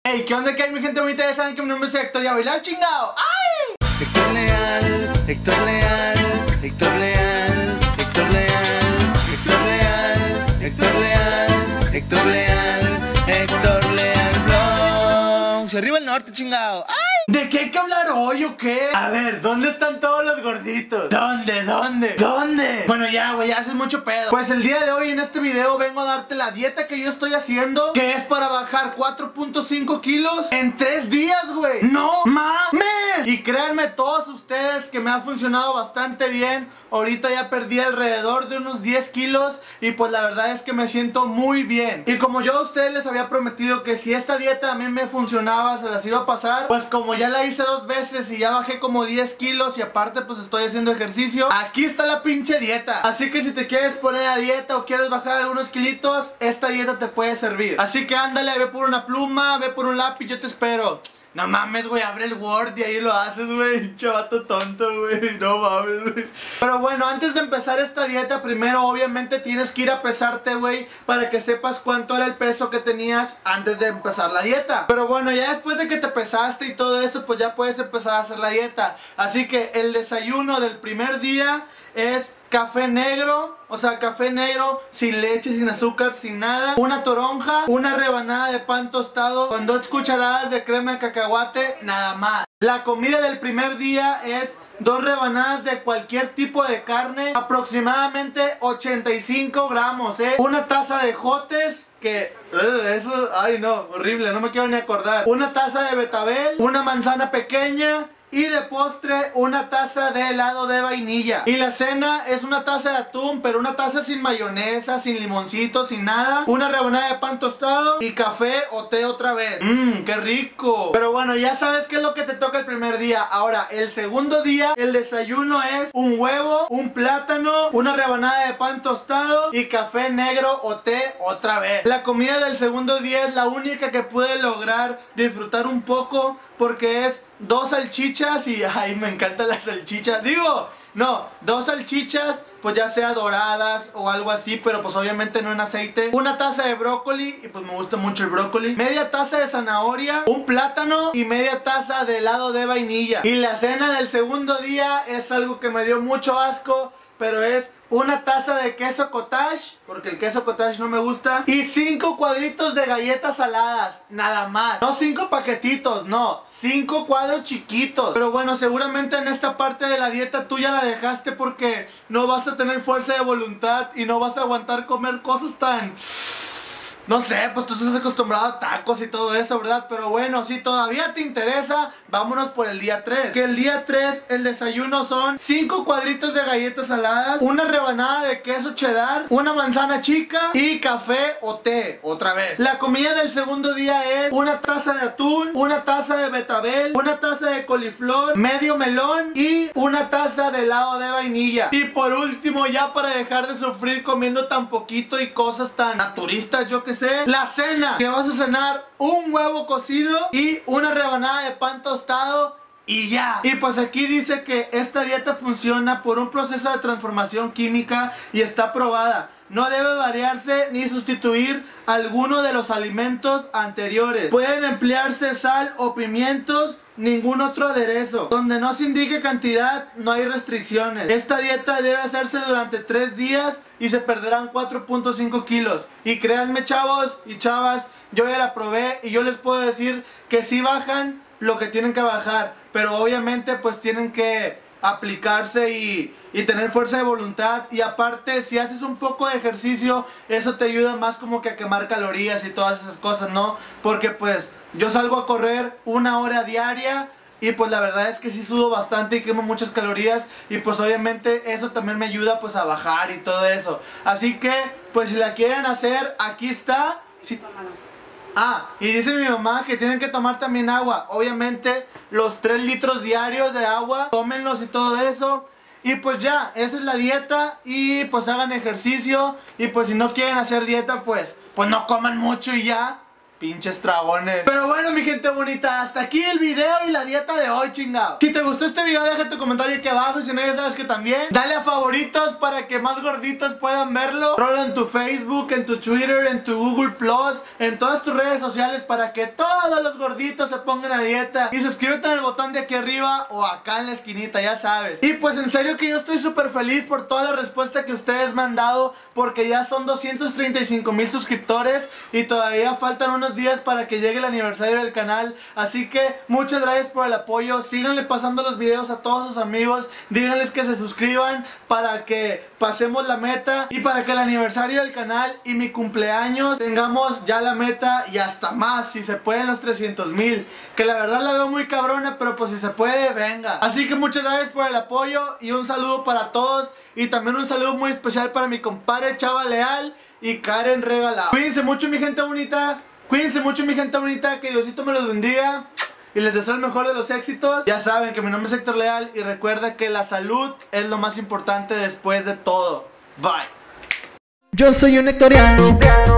Hey, ¿qué onda que hay mi gente bonita? Ya saben que mi nombre es Héctor y a bailar chingado. ¡Ay! Héctor Leal, Héctor Leal, Héctor Leal, Héctor Leal, Héctor Leal, Héctor Leal, Héctor Leal, Héctor Leal Vlogs. Arriba el norte, chingado. ¡Ay! ¿De qué hay que hablar hoy o qué? A ver, ¿dónde están todos los gorditos? ¿Dónde? Bueno, ya, güey, ya haces mucho pedo. Pues el día de hoy en este video vengo a darte la dieta que yo estoy haciendo, que es para bajar 4.5 kilos en 3 días, güey. ¡No mames! Y créanme todos ustedes que me ha funcionado bastante bien. Ahorita ya perdí alrededor de unos 10 kilos y pues la verdad es que me siento muy bien. Y como yo a ustedes les había prometido que si esta dieta a mí me funcionaba, se las iba a pasar, pues como ya la hice 2 veces y ya bajé como 10 kilos y aparte pues estoy haciendo ejercicio, aquí está la pinche dieta. Así que si te quieres poner a dieta o quieres bajar algunos kilitos, esta dieta te puede servir. Así que ándale, ve por una pluma, ve por un lápiz, yo te espero. No mames, güey, abre el Word y ahí lo haces, güey. Chavato tonto, güey. No mames, güey. Pero bueno, antes de empezar esta dieta, primero obviamente tienes que ir a pesarte, güey, para que sepas cuánto era el peso que tenías antes de empezar la dieta. Pero bueno, ya después de que te pesaste y todo eso, pues ya puedes empezar a hacer la dieta. Así que el desayuno del primer día es café negro, o sea, café negro sin leche, sin azúcar, sin nada. Una toronja, una rebanada de pan tostado con 2 cucharadas de crema de cacahuate, nada más. La comida del primer día es 2 rebanadas de cualquier tipo de carne, aproximadamente 85 gramos, una taza de jotes, que eso, ay no, horrible, no me quiero ni acordar. Una taza de betabel, una manzana pequeña y de postre una taza de helado de vainilla. Y la cena es una taza de atún, pero una taza sin mayonesa, sin limoncito, sin nada. Una rebanada de pan tostado y café o té otra vez. ¡Qué rico! Pero bueno, ya sabes qué es lo que te toca el primer día. Ahora, el segundo día, el desayuno es un huevo, un plátano, una rebanada de pan tostado y café negro o té otra vez. La comida del segundo día es la única que pude lograr disfrutar un poco porque es 2 salchichas y ay, me encanta la salchicha. Digo, no, 2 salchichas, pues ya sea doradas o algo así, pero pues obviamente no en aceite. Una taza de brócoli, y pues me gusta mucho el brócoli. Media taza de zanahoria, un plátano y media taza de helado de vainilla. Y la cena del segundo día es algo que me dio mucho asco, pero es una taza de queso cottage, porque el queso cottage no me gusta, y 5 cuadritos de galletas saladas, nada más. No 5 paquetitos, no, 5 cuadros chiquitos. Pero bueno, seguramente en esta parte de la dieta tú ya la dejaste porque no vas a tener fuerza de voluntad y no vas a aguantar comer cosas tan... No sé, pues tú estás acostumbrado a tacos y todo eso, ¿verdad? Pero bueno, si todavía te interesa, vámonos por el día 3. Que el día 3, el desayuno son 5 cuadritos de galletas saladas, una rebanada de queso cheddar, una manzana chica y café o té, otra vez. La comida del segundo día es una taza de atún, una taza de betabel, una taza de coliflor, medio melón y una taza de helado de vainilla. Y por último, ya para dejar de sufrir comiendo tan poquito y cosas tan naturistas, yo que sé, la cena, que vas a cenar un huevo cocido y una rebanada de pan tostado y ya. Y pues aquí dice que esta dieta funciona por un proceso de transformación química y está probada. No debe variarse ni sustituir alguno de los alimentos anteriores. Pueden emplearse sal o pimientos, ningún otro aderezo. Donde no se indique cantidad, no hay restricciones. Esta dieta debe hacerse durante 3 días y se perderán 4.5 kilos. Y créanme, chavos y chavas, yo ya la probé y yo les puedo decir que sí bajan lo que tienen que bajar, pero obviamente pues tienen que aplicarse y tener fuerza de voluntad. Y aparte, si haces un poco de ejercicio, eso te ayuda más como que a quemar calorías y todas esas cosas, ¿no? Porque pues yo salgo a correr 1 hora diaria y pues la verdad es que sí sudo bastante y quemo muchas calorías. Y pues obviamente eso también me ayuda pues a bajar y todo eso. Así que pues si la quieren hacer, aquí está. Sí. Y dice mi mamá que tienen que tomar también agua. Obviamente los 3 litros diarios de agua, tómenlos y todo eso. Y pues ya, esa es la dieta. Y pues hagan ejercicio. Y pues si no quieren hacer dieta, pues no coman mucho y ya. Pinches dragones. Pero bueno, Bueno, mi gente bonita, hasta aquí el video y la dieta de hoy, chingado. Si te gustó este video, deja tu comentario aquí abajo. Si no, ya sabes que también dale a favoritos para que más gorditos puedan verlo. Rola en tu Facebook, en tu Twitter, en tu Google Plus, en todas tus redes sociales para que todos los gorditos se pongan a dieta. Y suscríbete en el botón de aquí arriba o acá en la esquinita, ya sabes. Y pues en serio que yo estoy súper feliz por toda la respuesta que ustedes me han dado, porque ya son 235,000 suscriptores y todavía faltan unos días para que llegue el aniversario del canal. Así que muchas gracias por el apoyo. Síganle pasando los videos a todos sus amigos, díganles que se suscriban para que pasemos la meta y para que el aniversario del canal y mi cumpleaños tengamos ya la meta y hasta más, si se pueden los 300,000, que la verdad la veo muy cabrona, pero pues si se puede, venga. Así que muchas gracias por el apoyo y un saludo para todos, y también un saludo muy especial para mi compadre Chava Leal y Karen Regalado. Cuídense mucho, mi gente bonita. Cuídense mucho, mi gente bonita, que Diosito me los bendiga y les deseo el mejor de los éxitos. Ya saben que mi nombre es Héctor Leal y recuerda que la salud es lo más importante después de todo. Bye. Yo soy un hectoriano.